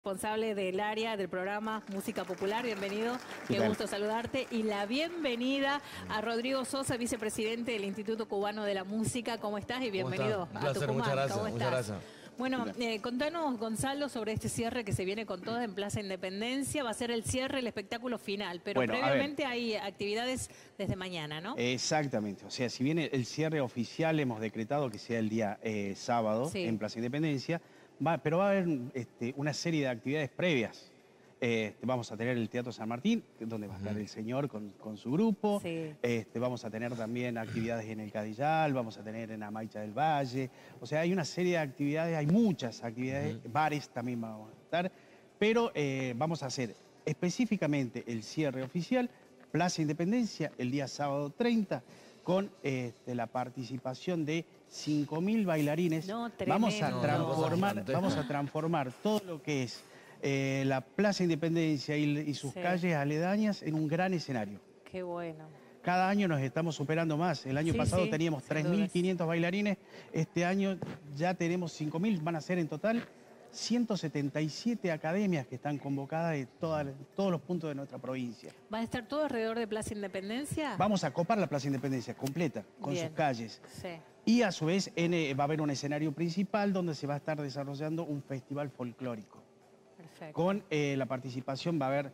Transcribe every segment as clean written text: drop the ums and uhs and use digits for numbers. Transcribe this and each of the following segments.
Responsable del área del programa Música Popular. Bienvenido, qué gusto saludarte. Y la bienvenida a Rodrigo Sosa, vicepresidente del Instituto Cubano de la Música. ¿Cómo estás? Y bienvenido a Tucumán. Muchas gracias, muchas gracias. Bueno, contanos, Gonzalo, sobre este cierre que se viene con todo en Plaza Independencia. Va a ser el cierre, el espectáculo final, pero previamente hay actividades desde mañana, ¿no? Exactamente, o sea, si bien el cierre oficial hemos decretado que sea el día sábado en Plaza Independencia, pero va a haber una serie de actividades previas. Vamos a tener el Teatro San Martín, donde va a estar el señor con su grupo. Vamos a tener también actividades en el Cadillal, vamos a tener en Amaicha del Valle. O sea, hay una serie de actividades, hay muchas actividades, bares también vamos a estar. Pero vamos a hacer específicamente el cierre oficial, Plaza Independencia, el día sábado 30, con la participación de 5.000 bailarines. Vamos a transformar todo lo que es la Plaza Independencia y sus calles aledañas en un gran escenario. Qué bueno. Cada año nos estamos superando más. El año pasado teníamos 3.500 bailarines. Este año ya tenemos 5.000. Van a ser en total 177 academias que están convocadas de todos los puntos de nuestra provincia. ¿Va a estar todo alrededor de Plaza Independencia? Vamos a copar la Plaza Independencia completa, con sus calles. Y a su vez va a haber un escenario principal donde se va a estar desarrollando un festival folclórico. Perfecto. Con la participación va a haber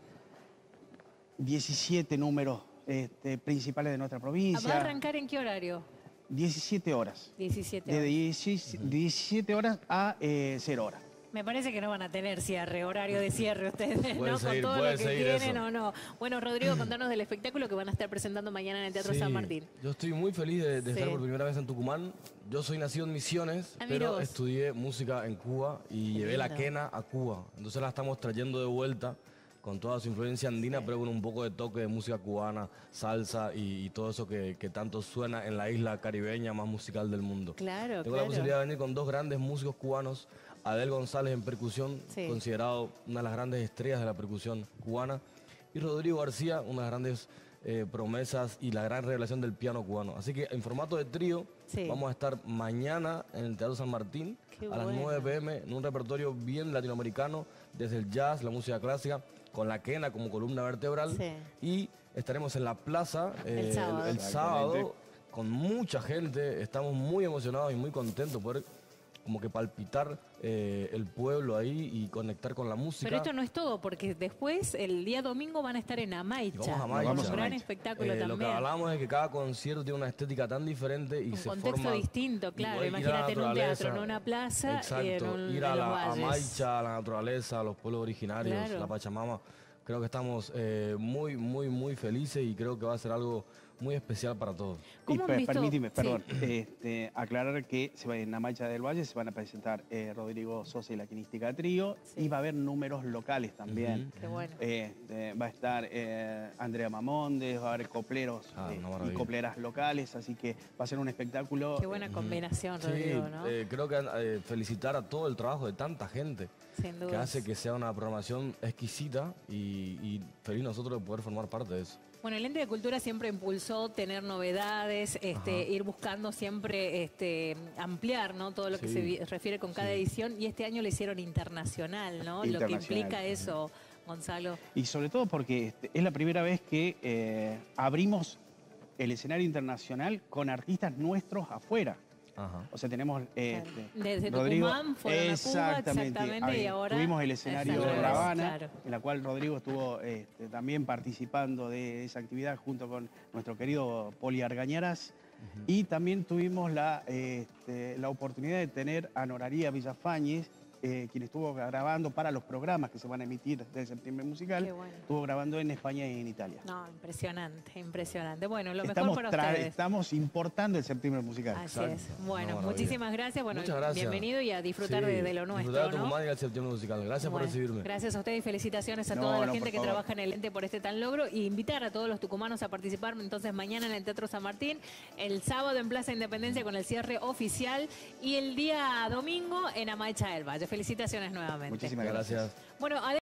17 números principales de nuestra provincia. ¿Va a arrancar en qué horario? 17 horas. 17 horas. De 17 horas a 0 horas. Me parece que no van a tener cierre, horario de cierre ustedes, ¿no? Con todo lo que tienen o no. Bueno, Rodrigo, contanos del espectáculo que van a estar presentando mañana en el Teatro San Martín. Yo estoy muy feliz de estar por primera vez en Tucumán. Yo soy nacido en Misiones, pero estudié música en Cuba y llevé la quena a Cuba. Entonces la estamos trayendo de vuelta con toda su influencia andina, pero con un poco de toque de música cubana, salsa y todo eso que tanto suena en la isla caribeña más musical del mundo. Claro, Tengo la posibilidad de venir con dos grandes músicos cubanos, Adel González en percusión, considerado una de las grandes estrellas de la percusión cubana, y Rodrigo García, una de las grandes promesas y la gran revelación del piano cubano. Así que en formato de trío vamos a estar mañana en el Teatro San Martín a las 9 p.m. en un repertorio bien latinoamericano, desde el jazz, la música clásica, con la quena como columna vertebral, y estaremos en la plaza el sábado con mucha gente. Estamos muy emocionados y muy contentos por como que palpitar el pueblo ahí y conectar con la música. Pero esto no es todo, porque después, el día domingo, van a estar en Amaicha. Vamos a Amaicha. Un gran espectáculo también. Lo que hablamos es que cada concierto tiene una estética tan diferente y un contexto distinto, claro. Imagínate en un teatro, en una plaza. Exacto, ir a la Amaicha, a la naturaleza, a los pueblos originarios, la Pachamama. Creo que estamos muy felices y creo que va a ser algo muy especial para todos. Permíteme, perdón, aclarar que en Amaicha del Valle se van a presentar Rodrigo Sosa y la Quinística Trío, y va a haber números locales también. Qué bueno. Va a estar Andrea Mamondes, va a haber copleros y copleras locales, así que va a ser un espectáculo. Qué buena combinación, Rodrigo, ¿no? Creo que felicitar a todo el trabajo de tanta gente que hace que sea una programación exquisita y feliz nosotros de poder formar parte de eso. Bueno, el Ente de Cultura siempre impulsó tener novedades, ir buscando siempre ampliar, ¿no? Todo lo que se refiere con cada edición, y este año lo hicieron internacional, ¿no? Lo que implica eso, Gonzalo. Y sobre todo porque es la primera vez que abrimos el escenario internacional con artistas nuestros afuera. O sea, tenemos desde Rodrigo, Tucumán fueron a Cuba, exactamente, y ahora tuvimos el escenario de La Habana, en la cual Rodrigo estuvo también participando de esa actividad junto con nuestro querido Poli Argañarás. Y también tuvimos la oportunidad de tener a Noraría Villafañez, quien estuvo grabando para los programas que se van a emitir del Septiembre Musical. Estuvo grabando en España y en Italia. No, impresionante, impresionante. Bueno, lo mejor para ustedes. Estamos importando el Septiembre Musical. Así es. Bueno, muchísimas gracias. Bueno, bienvenido y a disfrutar de lo nuestro, disfrutar de Tucumán y el Septiembre Musical. Gracias por recibirme. Gracias a ustedes y felicitaciones a toda la gente que trabaja en el ente por este tan logro, y invitar a todos los tucumanos a participar entonces mañana en el Teatro San Martín, el sábado en Plaza Independencia con el cierre oficial, y el día domingo en Amaicha del Valle. Felicitaciones nuevamente. Muchísimas gracias. Bueno,